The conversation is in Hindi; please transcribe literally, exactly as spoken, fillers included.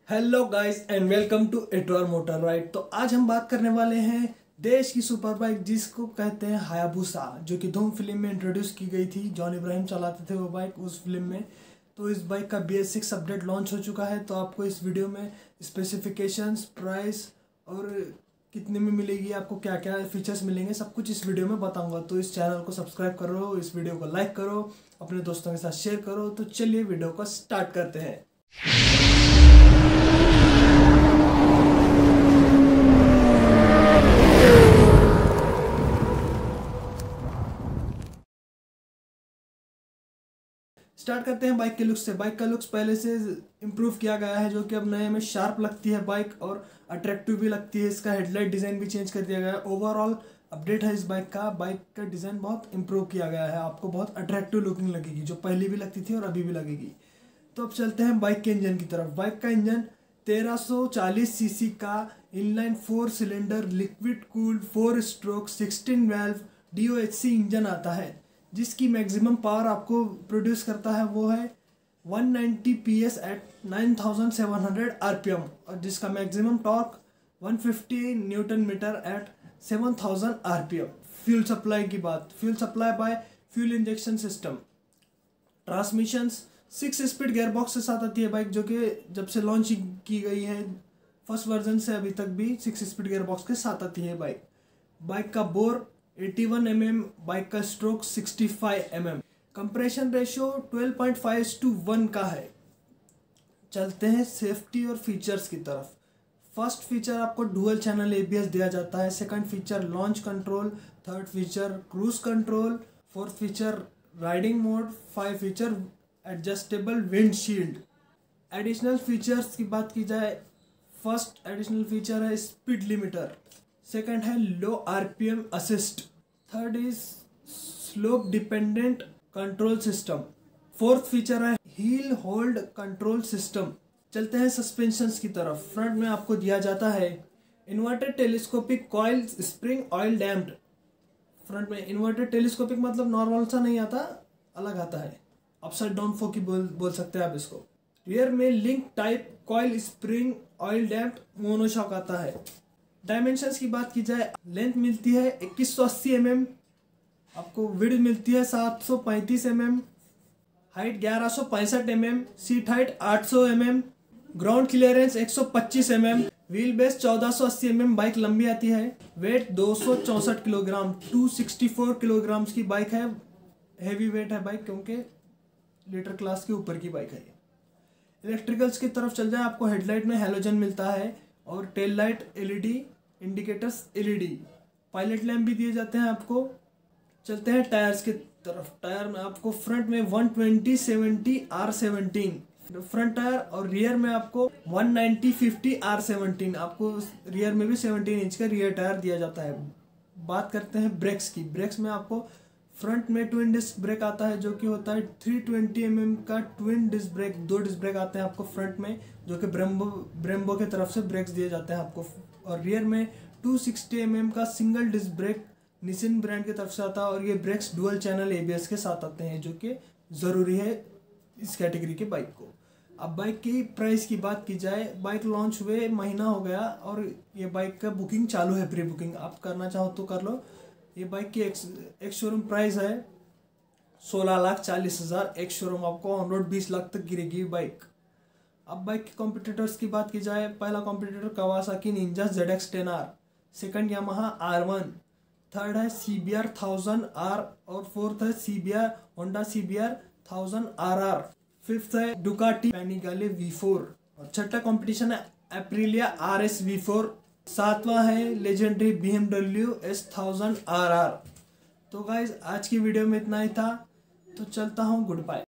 Hello guys and welcome to एटोर मोटर राइड। तो आज हम बात करने वाले हैं देश की सुपर बाइक जिसको कहते हैं हायाबुसा, जो कि धूम फिल्म में इंट्रोड्यूस की गई थी। जॉन इब्राहिम चलाते थे वो बाइक उस फिल्म में। तो इस बाइक का B S six update launch हो चुका है। तो आपको इस वीडियो में स्पेसिफिकेशंस, प्राइस और कितने में मिलेगी, आपको क्या क्या फीचर्स मिलेंगे, सब कुछ इस वीडियो में बताऊंगा। तो इस चैनल को सब्सक्राइब करो, इस वीडियो को लाइक करो, अपने दोस्तों के साथ शेयर करो। तो चलिए वीडियो को स्टार्ट करते हैं। स्टार्ट करते हैं बाइक के लुक्स से। बाइक का लुक्स पहले से इम्प्रूव किया गया है, जो कि अब नए में शार्प लगती है बाइक और अट्रैक्टिव भी लगती है। इसका हेडलाइट डिज़ाइन भी चेंज कर दिया गया है। ओवरऑल अपडेट है इस बाइक का। बाइक का डिज़ाइन बहुत इम्प्रूव किया गया है, आपको बहुत अट्रैक्टिव लुकिंग लगेगी, जो पहले भी लगती थी और अभी भी लगेगी। तो अब चलते हैं बाइक के इंजन की तरफ। बाइक का इंजन तेरह सौ चालीस सीसी का inline four cylinder liquid cooled four stroke sixteen valve D O H C engine आता है, जिसकी मैक्सिमम पावर आपको प्रोड्यूस करता है वो है one ninety P S at nine thousand seven hundred R P M, और जिसका maximum torque one fifty newton metre at seven thousand R P M. Fuel supply की बात, fuel supply by fuel injection system. Transmissions six speed gearbox के साथ आती है बाइक, जो कि जब से लॉन्च की गई है फर्स्ट वर्जन से अभी तक भी सिक्स स्पीड गेयरबॉक्स के साथ आती है बाइक। बाइक का bore eighty one M M, bike का stroke sixty five M M. Compression ratio twelve point five to one का है। चलते हैं सेफ्टी और फीचर्स की तरफ। फर्स्ट फीचर आपको dual channel A B S दिया जाता है। Second feature launch control. Third feature cruise control. Fourth feature riding mode. Five feature adjustable windshield. Additional features की बात की जाए, फर्स्ट एडिशनल फीचर है स्पीड लिमिटर। सेकंड है low RPM assist. Third is slope dependent control system. Fourth feature है हील होल्ड कंट्रोल सिस्टम। चलते हैं सस्पेंशंस की तरफ। फ्रंट में आपको दिया जाता है inverted telescopic coil spring oil damped. Front में इन्वर्टेड टेलीस्कोपिक मतलब नॉर्मल सा नहीं आता, अलग आता है। अपसाइड डाउन फोकी बोल बोल सकते हैं आप इसको। रियर में link type coil spring oil damped monoshock आता है। डायमेंशंस की बात की जाए, लेंथ मिलती है इक्कीस सौ अस्सी एम एम, आपको विड्थ मिलती है सात सौ पैंतीस एम एम, हाइट ग्यारह सौ पैंसठ एम एम, सीट हाइट आठ सौ एम एम, ग्राउंड क्लियरेंस एक सौ पच्चीस एम एम, व्हील बेस चौदह सौ अस्सी एम एम। बाइक लंबी आती है। वेट दो सौ चौंसठ kilogram, two sixty four kilogram की बाइक है। हैवी वेट है बाइक, क्योंकि लीटर क्लास के ऊपर की बाइक है। इलेक्ट्रिकल्स की तरफ चल जाए, आपको हेडलाइट में हैलोजन मिलता है और tail light LED, indicators LED, pilot lamp भी दिए जाते हैं आपको। चलते हैं टायर्स की तरफ। टायर में आपको फ्रंट में one twenty seventy R seventeen front tyre, और रियर में आपको one ninety fifty R seventeen, आपको रियर में भी सेवनटीन इंच का रियर टायर दिया जाता है। बात करते हैं ब्रेक्स की। ब्रेक्स में आपको फ्रंट में ट्विन डिस्क ब्रेक आता है, जो कि होता है थ्री ट्वेंटी एम एम का ट्विन डिस्क ब्रेक। दो डिस्क ब्रेक आते हैं आपको फ्रंट में, जो कि ब्रेम्बो ब्रेम्बो की तरफ से ब्रेक्स दिए जाते हैं आपको। और रियर में टू सिक्सटी एम एम का single disc brake Nissin brand की तरफ से आता है, और ये brakes dual channel A B S के साथ आते हैं, जो कि ज़रूरी है इस कैटेगरी के बाइक को। अब बाइक की प्राइस की बात की जाए, बाइक लॉन्च हुए महीना हो गया और ये बाइक का बुकिंग चालू है, प्री बुकिंग आप करना चाहो तो कर लो। ये बाइक की एक, एक शोरूम प्राइस है सोलह लाख चालीस हज़ार। एक शोरूम आपको ऑन रोड बीस लाख तक गिरेगी बाइक। अब बाइक के कॉम्पिटिटर्स की बात की जाए, पहला competitor Kawasaki Ninja Z X ten R, second Yamaha R one, third है C B R thousand R, और फोर्थ है C B R Honda C B R thousand R R, fifth है डुकाटी पैनिगाले वी फोर, और छठा कंपटीशन है Aprilia R S V four, सातवां है legendary B M W S thousand R R. तो गाइज आज की वीडियो में इतना ही था, तो चलता हूँ, गुड बाय।